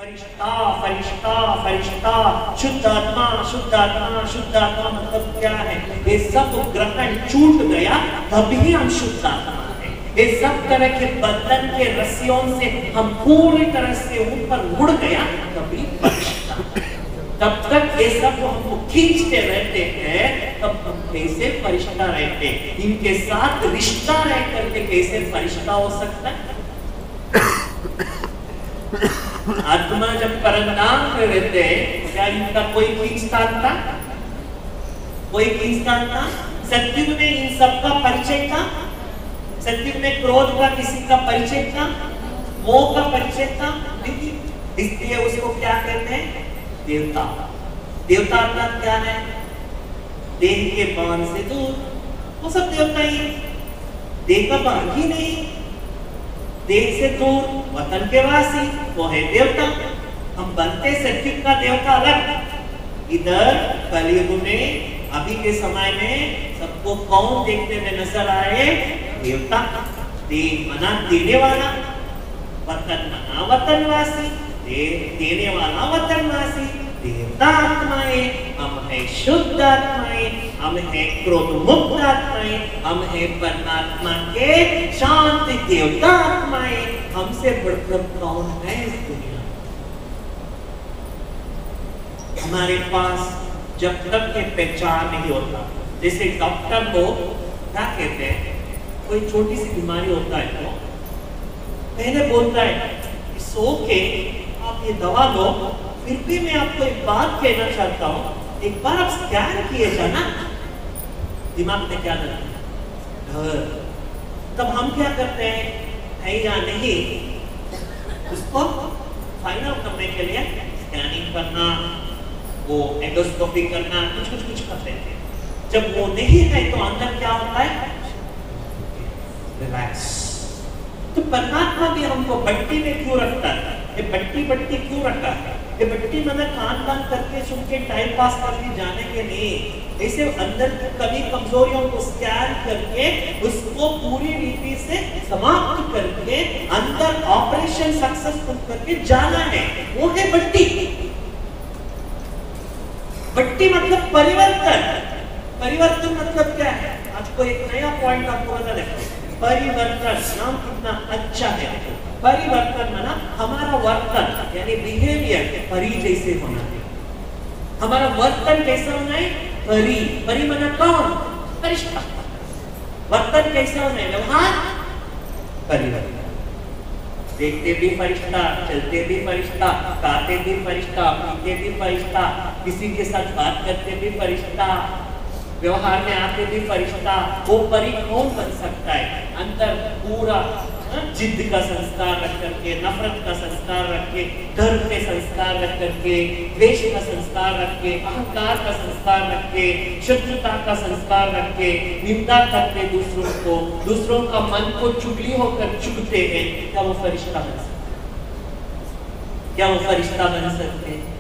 फरिश्ता फरिश्ता फरिश्ता, शुद्ध आत्मा शुद्ध आत्मा शुद्ध आत्मा मतलब क्या है? ये सब ग्रहण छूट गया तभी हम शुद्ध आत्मा है। ये सब तरह के बंधन के रस्सियों से हम पूरी तरह से ऊपर उड़ गया तभी फरिश्ता। तब तक ये सब हमको खींचते रहते हैं, तब हम कैसे फरिश्ता रहते? इनके साथ रिश्ता रह करके कैसे फरिश्ता हो सकता है? आत्मा जब परंधाम में रहते हैं, क्या इनका कोई खींचतान था? कोई खींचतान था? सत्युग में इन सबका परिचय था? सत्युग में क्रोध का किसी का परिचय था? मोह का परिचय था? इसलिए उसको क्या कहते हैं? देवता। देवता अर्थात क्या है? देह के बाण से दूर, वो सब देवता ही है। देह का बाण ही नहीं, देह से दूर वतन के वासी, वो है देवता। हम बनते सत्युग का देवता अलग। इधर कलयुग में अभी के समय में सबको कौन देखने में नजर आए? देवता। देह मना देने वाला, वतन मना वतनवासी, देने वाला वतनवासी, देवता आत्माएं। हम है शुद्ध आत्माएं, हम है क्रोध मुक्त आत्माएं, हम है परमात्मा के शांति देवता आत्माएं। हमसे बढ़कर कौन है इस दुनिया? हमारे पास जब तक ये पहचान नहीं होता, जैसे डॉक्टर को क्या कहते हैं, कोई छोटी सी बीमारी होता है तो पहले बोलता है सो के आप ये दवा लो। फिर भी मैं आपको एक बात कहना चाहता हूँ, एक बार आप स्कैन किए जाना। दिमाग में क्या डर? तब हम क्या करते हैं, है या नहीं, उसको फाइनल करने के लिए स्कैनिंग करना, वो एंडोस्कोपी करना, कुछ करते हैं। जब वो नहीं है तो अंदर क्या होता है? रिलैक्स। तो परमात्मा भी हमको भट्टी में क्यों रखता है? ये भट्टी क्यों रखा है? ये भट्टी मतलब कान बंद करके सुन के टाइम पास करके जाने के लिए, ऐसे अंदर की कभी कमजोरियों को स्कैन करके उसको पूरी रीति से समाप्त करके अंदर ऑपरेशन सक्सेसफुल करके जाना है। वो है भट्टी। भट्टी मतलब परिवर्तन। परिवर्तन मतलब क्या है? आज को एक नया पॉइंट आपको बता दें। परिवर्तन नाम कितना अच्छा है। परिवर्तन माना हमारा वर्तन यानी बिहेवियर परी जैसे होना है। हमारा वर्तन कैसा होना है? परी। परी माना कौन? फरिश्ता। वर्तन कैसा होना है? व्यवहार परिवर्तन। देखते भी फरिश्ता, चलते भी फरिश्ता, खाते भी फरिश्ता, पीते भी फरिश्ता, किसी के साथ बात करते भी फरिश्ता, व्यवहार में आते भी फरिश्ता। वो परी कौन बन सकता है? अंदर पूरा जिद्द का संस्कार रख करके, नफरत का संस्कार रख के, डर के संस्कार रख करके, द्वेष का संस्कार रख के, अहंकार का संस्कार रख के, शत्रुता का संस्कार रख के, निंदा करते दूसरों को, दूसरों का मन को चुगली होकर चुगते हैं। क्या वो फरिश्ता बन सकते? क्या वो फरिश्ता बन सकते?